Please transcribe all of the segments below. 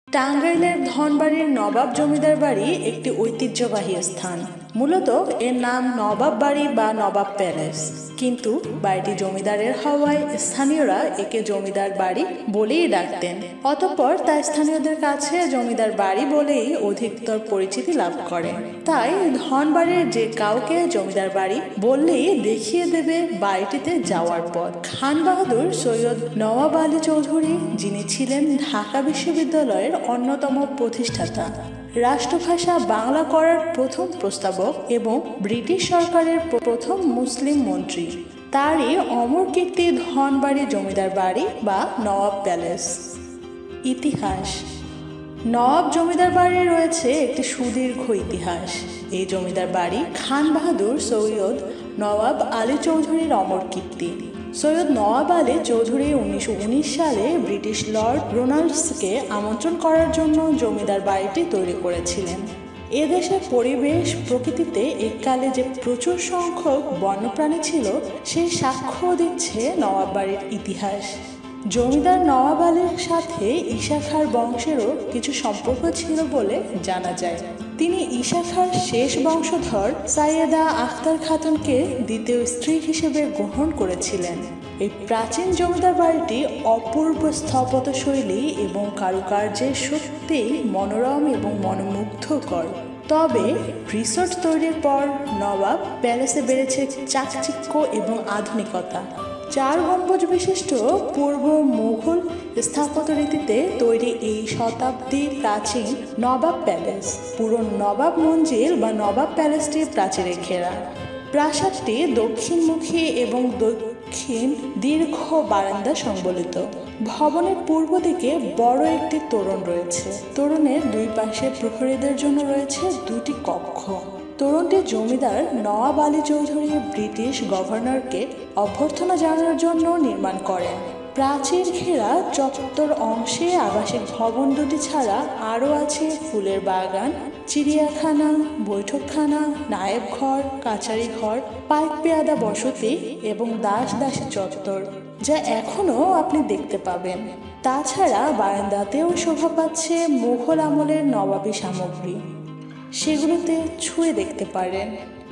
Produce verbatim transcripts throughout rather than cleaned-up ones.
টাঙ্গাইলের ধনবাড়ির নবাব জমিদার বাড়ি একটি ঐতিহ্যবাহী স্থান। মূলত এর নাম নবাব বাড়ি বা নবাব প্যালেস, কিন্তু বাড়িটি জমিদারের হওয়ায় স্থানীয়রা একে জমিদার বাড়ি বলেই ডাকতেন। অতঃপর তা স্থানীয়দের কাছে জমিদার বাড়ি বলেই অধিকতর পরিচিতি লাভ করে। তাই ধনবাড়ির যে কাউকে জমিদার বাড়ি বললেই দেখিয়ে দেবে বাড়িটিতে যাওয়ার পথ। খান বাহাদুর সৈয়দ নওয়াব আলী চৌধুরী, যিনি ছিলেন ঢাকা বিশ্ববিদ্যালয়ের অন্যতম প্রতিষ্ঠাতা, রাষ্ট্রভাষা বাংলা করার প্রথম প্রস্তাবক এবং ব্রিটিশ সরকারের প্রথম মুসলিম মন্ত্রী, তারই অমর কীর্তি ধনবাড়ি জমিদার বাড়ি বা নওয়াব প্যালেস। ইতিহাস। নওয়াব জমিদার বাড়ির রয়েছে একটি সুদীর্ঘ ইতিহাস। এই জমিদার বাড়ি খান বাহাদুর সৈয়দ নওয়াব আলী চৌধুরীর অমর কীর্তি। সৈয়দ নওয়াব আলী চৌধুরী উনিশশো উনিশ সালে ব্রিটিশ লর্ড রোনাল্ডসকে আমন্ত্রণ করার জন্য জমিদার বাড়িটি তৈরি করেছিলেন। এদেশের পরিবেশ প্রকৃতিতে এককালে যে প্রচুর সংখ্যক বন্যপ্রাণী ছিল, সেই সাক্ষ্য দিচ্ছে নওয়াব বাড়ির ইতিহাস। জমিদার নওয়াব আলীর সাথে ঈশা খাঁর বংশেরও কিছু সম্পর্ক ছিল বলে জানা যায়। তিনি ঈশা খাঁর শেষ বংশধর সাইয়েদা আখতার খাতুনকে দ্বিতীয় স্ত্রী হিসেবে গ্রহণ করেছিলেন। এই প্রাচীন জমিদার বাড়িটি অপূর্ব স্থাপত্যশৈলী এবং কারুকার্যের সত্যিই মনোরম এবং মনোমুগ্ধকর। তবে রিসোর্ট তৈরির পর নবাব প্যালেসে বেড়েছে চাকচিক্য এবং আধুনিকতা। চার গম্বুজ বিশিষ্ট পূর্ব মুঘল স্থাপত্য রীতিতে তৈরি এই শতাব্দী প্রাচীন নবাব প্যালেস পুরো নবাব মঞ্জিল বা নবাব প্যালেসটি প্রাচীরে ঘেরা। প্রাসাদটি দক্ষিণমুখী এবং দক্ষিণ দীর্ঘ বারান্দা সংবলিত। ভবনের পূর্ব দিকে বড় একটি তোরণ রয়েছে। তোরণের দুই পাশে প্রহরীদের জন্য রয়েছে দুটি কক্ষ। তোরণটি জমিদার নওয়াব আলী চৌধুরী ব্রিটিশ গভর্নরকে অভ্যর্থনা জানানোর জন্য নির্মাণ করেন। প্রাচীর ঘেরা চত্বর অংশে আবাসিক ভবন দুটি ছাড়া আরও আছে ফুলের বাগান, চিড়িয়াখানা, বৈঠকখানা, নায়েব ঘর, কাছারি ঘর, পাইক পেয়াদা বসতি এবং দাস দাসী চত্বর, যা এখনও আপনি দেখতে পাবেন। তাছাড়া বারান্দাতেও শোভা পাচ্ছে মুঘল আমলের নবাবী সামগ্রী, সেগুলোতে ছুঁয়ে দেখতে পারেন।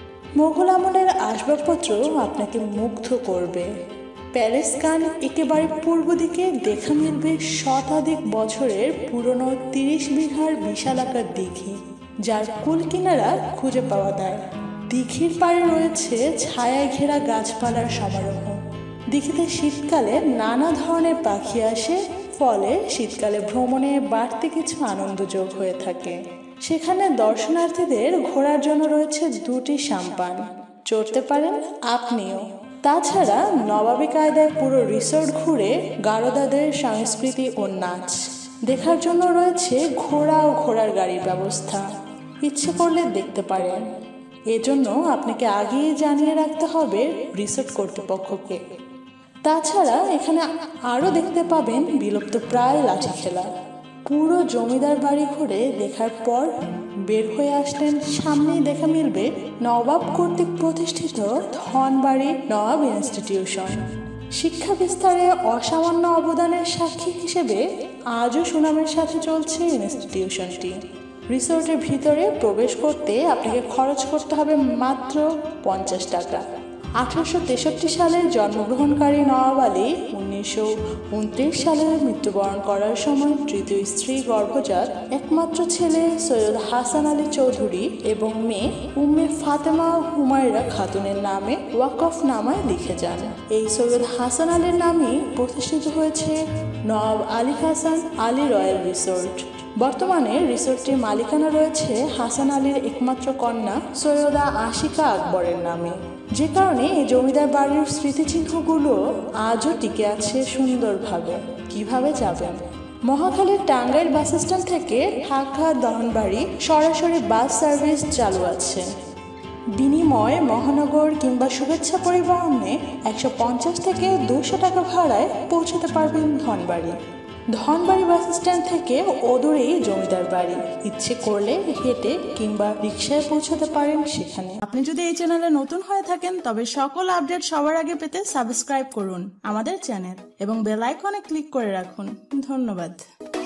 মোগল আমলের আসবাবপত্র আপনাকে মুগ্ধ করবে। প্যালেস গান একেবারে পূর্ব দিকে দেখা মিলবে শতাধিক বছরের পুরনো তিরিশ বিঘার বিশালাকার দিঘি, যার কুল কিনারা খুঁজে পাওয়া যায়। দিঘির পাড়ে রয়েছে ছায়ায় ঘেরা গাছপালার সমারোহ। দিঘিতে শীতকালে নানা ধরনের পাখি আসে, ফলে শীতকালে ভ্রমণে বাড়তি কিছু আনন্দ যোগ হয়ে থাকে। সেখানে দর্শনার্থীদের ঘোরার জন্য রয়েছে দুটি সাম্পান, চড়তে পারেন আপনিও। তাছাড়া নবাবী কায়দায় পুরো রিসোর্ট ঘুরে গারোদাদের সংস্কৃতি ও নাচ দেখার জন্য রয়েছে ঘোড়া ও ঘোড়ার গাড়ির ব্যবস্থা। ইচ্ছে করলে দেখতে পারেন। এজন্য আপনাকে আগেই জানিয়ে রাখতে হবে রিসোর্ট কর্তৃপক্ষকে। তাছাড়া এখানে আরও দেখতে পাবেন বিলুপ্ত প্রায় লাঠি খেলা। পুরো জমিদার বাড়ি ঘুরে দেখার পর বের হয়ে আসলেন, সামনেই দেখা মিলবে নবাব কর্তৃক প্রতিষ্ঠিত ধনবাড়ি নওয়াব ইনস্টিটিউশন। শিক্ষা বিস্তারে অসামান্য অবদানের সাক্ষী হিসেবে আজও সুনামের সাথে চলছে ইনস্টিটিউশনটি। রিসোর্টের ভিতরে প্রবেশ করতে আপনাকে খরচ করতে হবে মাত্র পঞ্চাশ টাকা। আঠারোশো তেষট্টি সালে জন্মগ্রহণকারী নওয়াব আলী উনিশশো উনত্রিশ সালে মৃত্যুবরণ করার সময় তৃতীয় স্ত্রী গর্ভজাত একমাত্র ছেলে সৈয়দ হাসান আলী চৌধুরী এবং মেয়ে উম্মে ফাতেমা হুমায়রা খাতুনের নামে ওয়াকফনামায় লিখে যান। এই সৈয়দ হাসান আলীর নামেই প্রতিষ্ঠিত হয়েছে নওয়াব আলী হাসান আলী রয়্যাল রিসোর্ট। বর্তমানে রিসোর্টটির মালিকানা রয়েছে হাসান আলীর একমাত্র কন্যা সৈয়দা আশিকা আকবরের নামে, যে কারণে এই জমিদার বাড়ির স্মৃতিচিহ্নগুলো আজও টিকে আছে সুন্দরভাবে। কিভাবে যাবেন? মহাখালীর টাঙ্গাইল বাস স্ট্যান্ড থেকে ঢাকা ধনবাড়ি সরাসরি বাস সার্ভিস চালু আছে। বিনিময় মহানগর কিংবা শুভেচ্ছা পরিবহনে একশো পঞ্চাশ থেকে দুশো টাকা ভাড়ায় পৌঁছতে পারবেন ধনবাড়ি। ধনবাড়ি বাস স্ট্যান্ড থেকে অদূরেই জমিদার বাড়ি। ইচ্ছে করলে হেঁটে কিংবা রিক্সায় পৌঁছাতে পারেন সেখানে। আপনি যদি এই চ্যানেলে নতুন হয়ে থাকেন তবে সকল আপডেট সবার আগে পেতে সাবস্ক্রাইব করুন আমাদের চ্যানেল এবং বেল আইকনে ক্লিক করে রাখুন। ধন্যবাদ।